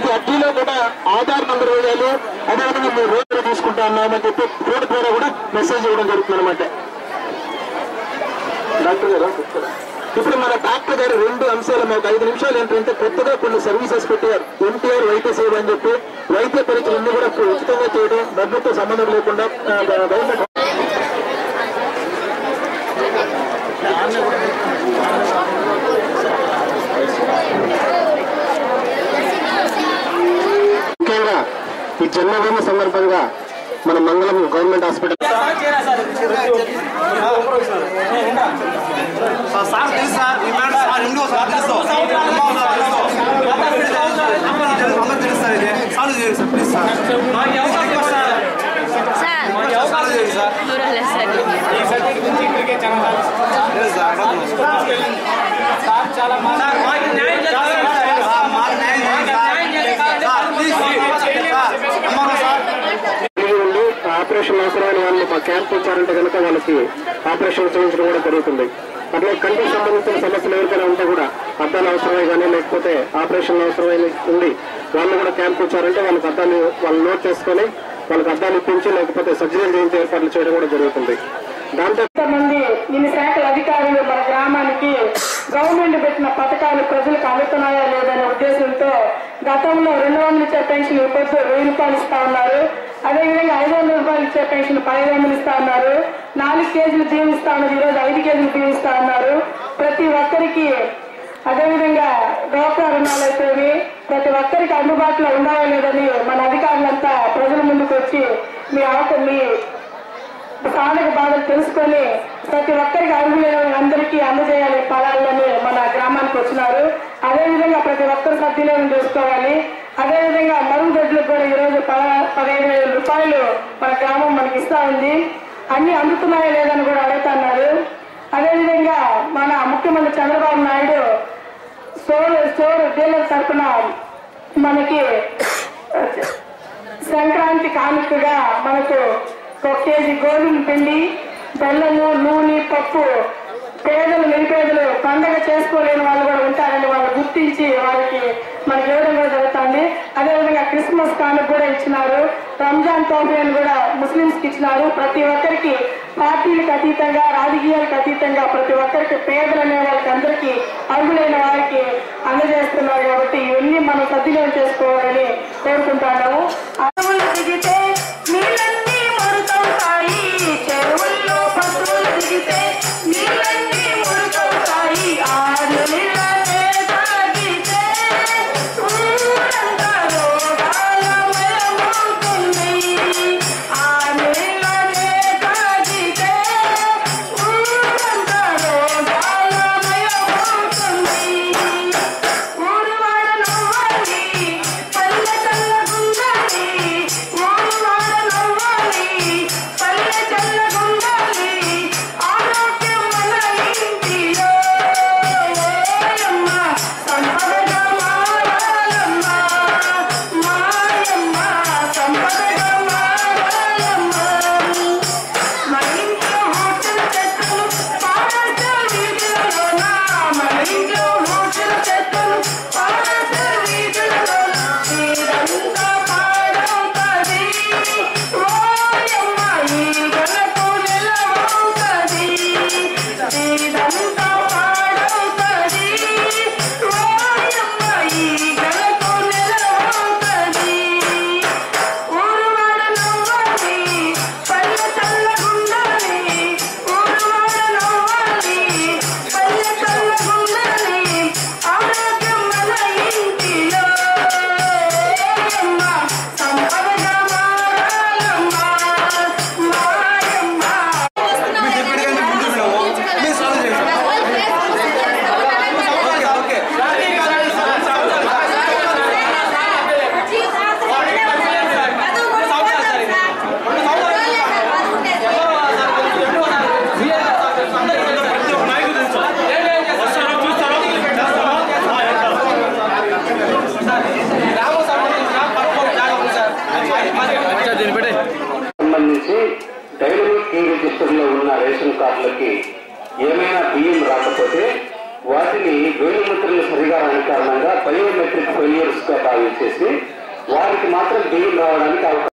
ప్రతి అర్జీలో కూడా ఆధార్ నంబర్ వేయాలి, అదేవిధంగా మీరు రోజు తీసుకుంటా ఉన్నామని చెప్పి కోర్టు ద్వారా కూడా మెసేజ్ ఇవ్వడం జరుగుతుంది అనమాట. డాక్టర్ గారు ఇప్పుడు మన డాక్టర్ గారు 2 అంశాలు మాకు 5 నిమిషాలు ఏంటంటే కొత్తగా కొన్ని సర్వీసెస్ పెట్టారు. M.P.R వైద్య సేవ అని చెప్పి వైద్య పరీక్షలన్నీ కూడా ఉచితంగా చేయడం, డబ్బుతో సంబంధం లేకుండా గవర్నమెంట్ ముఖ్యంగా ఈ జన్మభూమి సందర్భంగా మన మంగళం గవర్నమెంట్ హాస్పిటల్ ఆపరేషన్ అవసరమైన వాళ్ళు మా క్యాంప్ వచ్చారంటే కనుక వాళ్ళకి ఆపరేషన్ చేయించడం కూడా జరుగుతుంది. అట్లా కంటికి సంబంధించిన సమస్యలు ఎవరికైనా ఉంటే కూడా అద్దాలు అవసరమై కానీ లేకపోతే ఆపరేషన్ అవసరమై ఉంది వాళ్ళు కూడా క్యాంప్ వచ్చారంటే వాళ్ళకి అద్దాలు వాళ్ళు నోట్ చేసుకొని వాళ్ళకి అద్దాలు ఇప్పించి లేకపోతే సర్జరీలు చేయించే ఏర్పాట్లు చేయడం కూడా జరుగుతుంది. దాంతో మంది ఇన్ని శాఖల అధికారులు మన గ్రామానికి గవర్నమెంట్ పెట్టిన పథకాలు ప్రజలకు అందుతున్నాయా లేదనే ఉద్దేశంతో గతంలో 200 ఇచ్చే పెన్షన్ ఇప్పుడు 1000 రూపాయలు ఇస్తా ఉన్నారు. అదేవిధంగా 500 రూపాయలు ఇచ్చే పెన్షన్ 1500 ఇస్తా ఉన్నారు. 4 కేజీలు బియ్యం ఇస్తా ఉన్నారు, ఈరోజు 5 కేజీలు బియ్యం ఇస్తా ఉన్నారు. ప్రతి ఒక్కరికి అదేవిధంగా డ్వాక్రా రుణాలు అయితేవి ప్రతి ఒక్కరికి అందుబాటులో ఉండాలా లేదని మన అధికారులంతా ప్రజల ముందుకు వచ్చి మీ స్థానిక బాధలు తెలుసుకొని ప్రతి ఒక్కరికి అర్హులైన అందరికీ అందజేయాలి ఫలాలని మన గ్రామానికి వచ్చినారు. అదేవిధంగా ప్రతి ఒక్కరు సద్వినియోగం చేసుకోవాలి. అదేవిధంగా మరుగుదొడ్లకు కూడా ఈరోజు 15,000 రూపాయలు మన గ్రామం మనకి ఇస్తా ఉంది. అన్ని అందుతున్నాయా లేదని కూడా అడుగుతున్నారు. అదేవిధంగా మన ముఖ్యమంత్రి చంద్రబాబు నాయుడు స్టోర్ డీలర్ తరఫున మనకి సంక్రాంతి కానుకగా మనకు 1 కేజీ గోధుమ పిండి, బెల్లము, నూనె, పప్పు పేదలు నిరుపేదలు పండగ చేసుకోలేని వాళ్ళు కూడా ఉంటారని వాళ్ళు గుర్తించి వాళ్ళకి మనకి ఇవ్వడం కూడా జరుగుతుంది. అదేవిధంగా క్రిస్మస్ కానుక కూడా ఇచ్చినారు. రంజాన్ తోఫీని కూడా ముస్లింస్ కి ఇచ్చినారు. ప్రతి ఒక్కరికి పార్టీలకు అతీతంగా రాజకీయాలకు అతీతంగా ప్రతి ఒక్కరికి పేదలు అనే వాళ్ళకి అందరికీ అర్హులైన వారికి అందజేస్తున్నారు. కాబట్టి ఇవన్నీ మనం సద్వినియోగం చేసుకోవాలని కోరుకుంటున్నాము. అడవులు దిగితే నీళ్ళన్నీ మరుతవుతాయి, చెరువుల్లో పశువులు దిగితే నీళ్ళన్నీ మరుతవుతాయి. ఆరు నీళ్ళనే తాగితే ఊరంతా రోగాలమయమవుతుంది. ఆరు నీళ్ళనే తాగితే ఊరంతా రోగాలమయమవుతుంది. ఊరువాడ నవ్వాలి, పల్లె చల్లగుండాలి. ఊరువాడ నవ్వాలి, పల్లె చల్లగుండాలి. ఆరోగ్యం మన ఇంటిలో ఓయమ్మ సంపదగా మారాలమ్మ. మాయమ్మ సంపదగా మారాలమ్మ. మన ఇంట్లో హోటల్ చెత్తలు పారేసే వీధులలోన, మన ఇంట్లో హోటల్ చెత్తలు పారేసే వీధులలోన ఇదంతా పాడవుతుంది. ఓయమ్మ ఈగలకు నిలవవుతుంది. ఇదంతా పాడవుతుంది. ఓయమ్మ ఈగలకు నిలవవుతుంది. ఊరువాడ నవ్వాలి, పల్లె చల్లగుండాలి. ఊరువాడ నవ్వాలి, పల్లె చల్లగుండాలి. ఆరోగ్యం మన ఇంటిలో ఓయమ్మ సంపదగా మారాలమ్మ. మాయమ్మ సంబంధించి డైనమిక్ ఈ రిజిస్టర్లో ఉన్న రేషన్ కార్డులకి ఏమైనా బియ్యం రాకపోతే వాటిని వేలిముద్రలు సరిగా రాని కారణంగా బయోమెట్రిక్ ఫెయిలియర్స్ గా భావించేసి వారికి మాత్రం బియ్యం రావడానికి అవకాశం